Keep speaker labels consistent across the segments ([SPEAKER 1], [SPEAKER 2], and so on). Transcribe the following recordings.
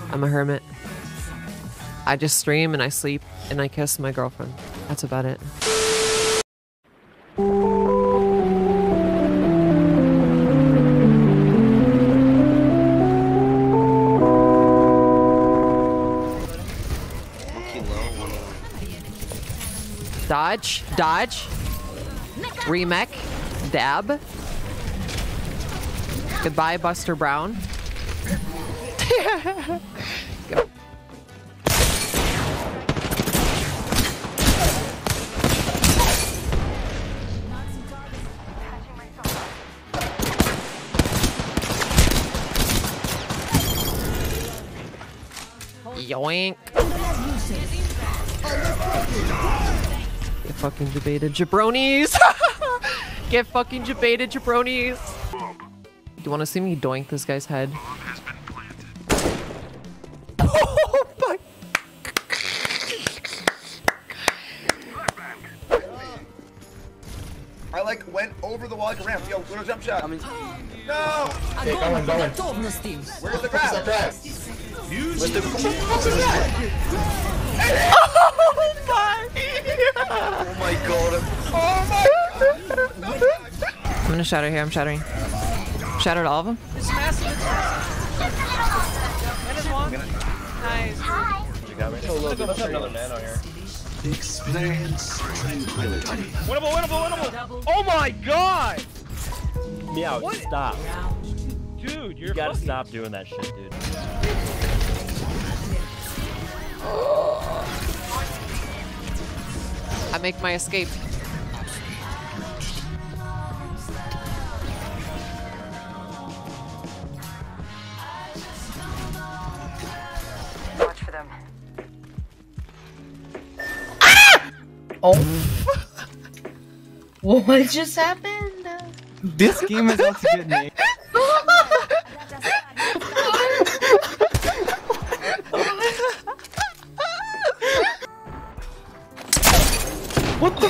[SPEAKER 1] I'm a hermit. I just stream and I sleep and I kiss my girlfriend. That's about it. Dodge, dodge, remech, dab. Goodbye, Buster Brown. Go. Yoink. Get fucking debated, jabronis! Get fucking debated, jabronis! Do you want to see me doink this guy's head? Oh my!
[SPEAKER 2] I like went over the wall like a ramp. Yo, little jump shot. No!
[SPEAKER 3] Okay, going.
[SPEAKER 2] Where's the crowd? Where's the Oh my god. Oh my god.
[SPEAKER 1] I'm gonna shatter here, I'm shattering. Shattered all of them?
[SPEAKER 4] It's massive, it's massive. And there's one. Nice.
[SPEAKER 2] You got me. Let's have another nano here.
[SPEAKER 5] Experience tranquility.
[SPEAKER 4] Winnable, winnable, winnable. Oh my god!
[SPEAKER 6] Meow,
[SPEAKER 4] What?
[SPEAKER 6] stop.
[SPEAKER 4] Dude,
[SPEAKER 6] You gotta stop doing that shit, dude.
[SPEAKER 1] I make my escape.
[SPEAKER 7] Watch for them.
[SPEAKER 8] Oh. What just happened?
[SPEAKER 9] This game is out to get me.
[SPEAKER 8] What the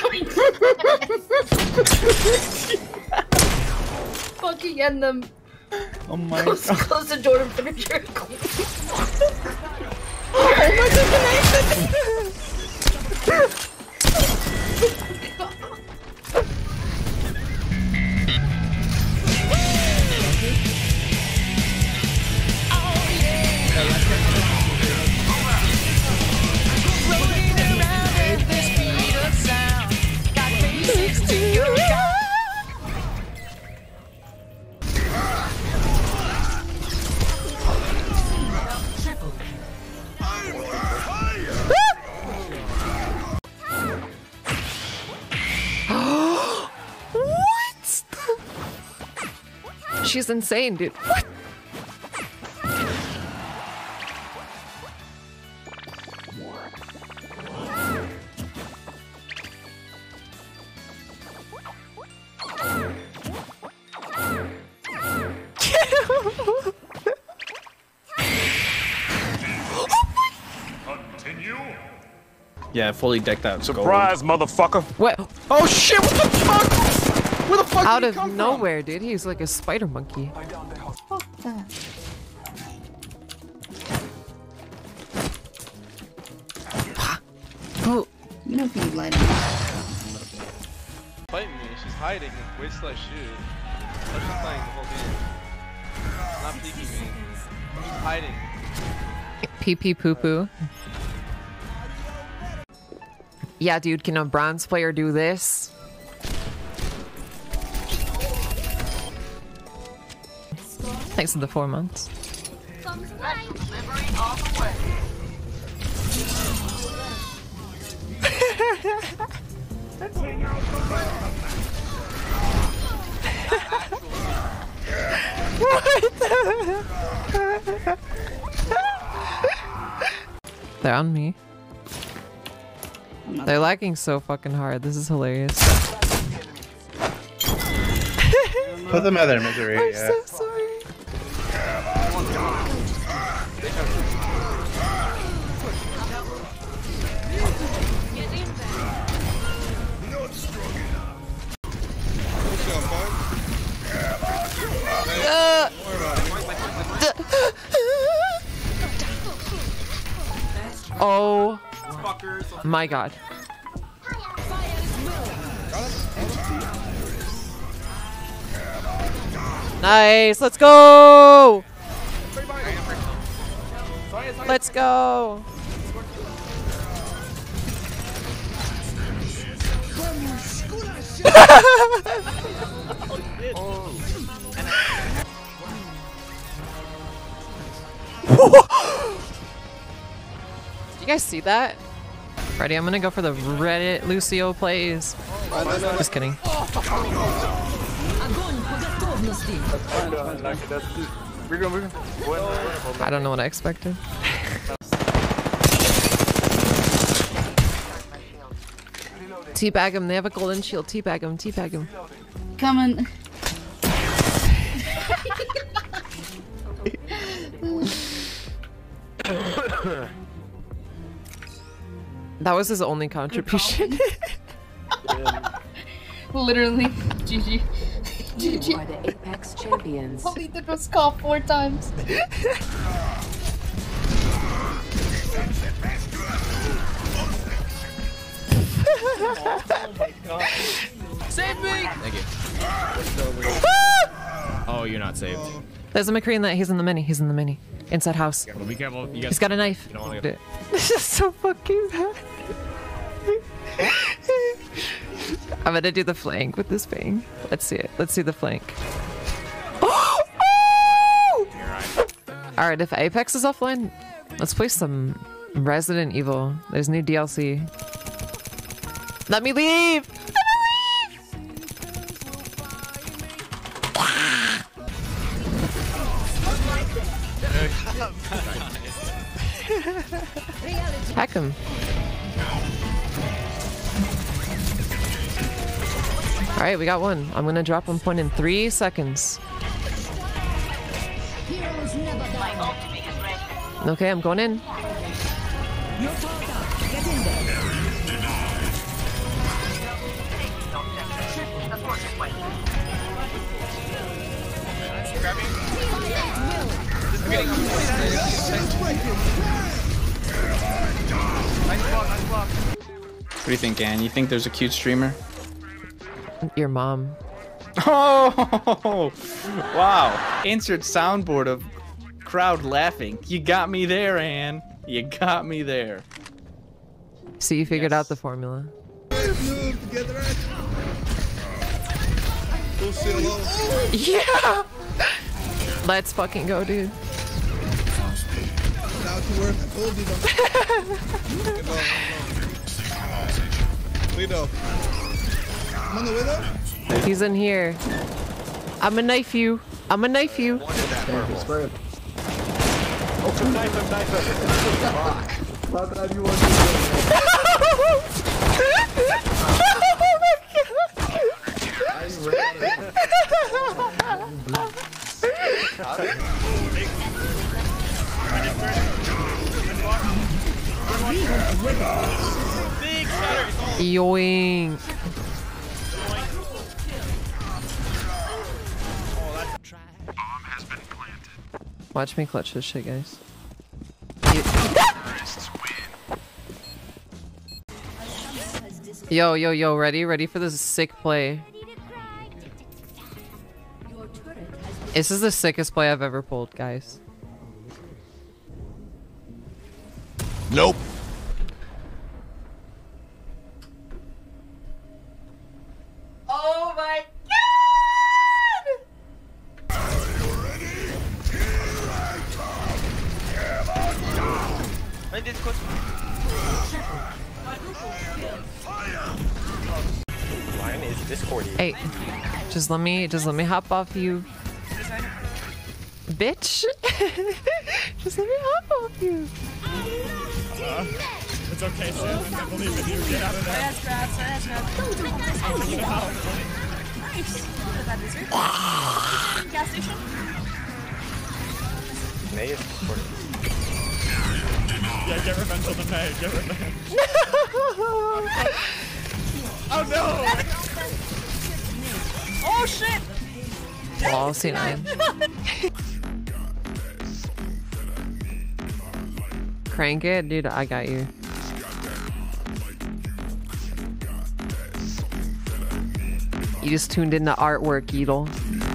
[SPEAKER 8] fucking end them.
[SPEAKER 9] Oh my god.
[SPEAKER 8] Close the door and finish your
[SPEAKER 1] She's insane, dude. What?
[SPEAKER 5] Continue.
[SPEAKER 9] Yeah, fully decked out.
[SPEAKER 5] Surprise, motherfucker.
[SPEAKER 1] What?
[SPEAKER 9] Oh shit, what the fuck? Where the fuck
[SPEAKER 1] Out
[SPEAKER 9] did
[SPEAKER 1] of
[SPEAKER 9] he come
[SPEAKER 1] nowhere, dude. He's like a spider monkey.
[SPEAKER 8] fuck that.
[SPEAKER 1] Oh.
[SPEAKER 8] You know if you light up.
[SPEAKER 4] Fight me, she's hiding. Wait till I shoot. That's just playing the whole game. Not peeking me. She's hiding.
[SPEAKER 1] Pee pee poo poo. Yeah, dude, can a bronze player do this? Thanks for the 4 months. They're on me. They're lagging so fucking hard. This is hilarious.
[SPEAKER 3] Put them out of their misery.
[SPEAKER 1] I'm
[SPEAKER 3] Yeah.
[SPEAKER 1] so sorry. Oh my god. Nice, let's go! Let's go! Did you guys see that? Ready, I'm gonna go for the Reddit Lucio plays. Just kidding. I don't know what I expected. Teabag him, they have a golden shield. Teabag him, teabag him.
[SPEAKER 8] Coming.
[SPEAKER 1] That was his only contribution.
[SPEAKER 8] Literally. GG. GG.
[SPEAKER 7] You are the Apex champions.
[SPEAKER 8] All he did was cough 4 times.
[SPEAKER 10] Oh my god.
[SPEAKER 1] Save me!
[SPEAKER 10] Thank you. Oh, you're not saved.
[SPEAKER 1] There's a McCree in that. He's in the mini. He's in the mini. Inside house.
[SPEAKER 10] Be careful. You
[SPEAKER 1] He's got a knife. This is so fucking bad. I'm gonna do the flank with this thing. Let's see it. Let's see the flank. Alright, if Apex is offline, let's play some Resident Evil. There's new DLC. Let me leave! Let me leave! Hack him. Alright, we got one. I'm gonna drop 1 point in 3 seconds. Okay, I'm going in.
[SPEAKER 9] What do you think, Ann? You think there's a cute streamer?
[SPEAKER 1] Your mom.
[SPEAKER 9] Oh, wow. Insert soundboard of crowd laughing. You got me there, Ann. You got me there.
[SPEAKER 1] So you figured out the formula. Yeah! Let's fucking go, dude. He's in here. I'ma knife you. I'ma knife you. Yoink. Watch me clutch this shit, guys. Yo, yo, yo, ready for this sick play. This is the sickest play I've ever pulled, guys.
[SPEAKER 5] Nope.
[SPEAKER 1] Oh my god!
[SPEAKER 6] Line is Discord.
[SPEAKER 1] Hey, just let me hop off you. Bitch! Just let me hop off you.
[SPEAKER 5] It's okay, Sam. I believe in you. Get out of there.
[SPEAKER 8] Nice. Gas station?
[SPEAKER 6] May is Discord.
[SPEAKER 5] Yeah, get revenge on the May. Get revenge. Oh no!
[SPEAKER 8] Oh shit!
[SPEAKER 1] Wall C9. Crank it, dude. I got you. You just tuned in the artwork, Edel.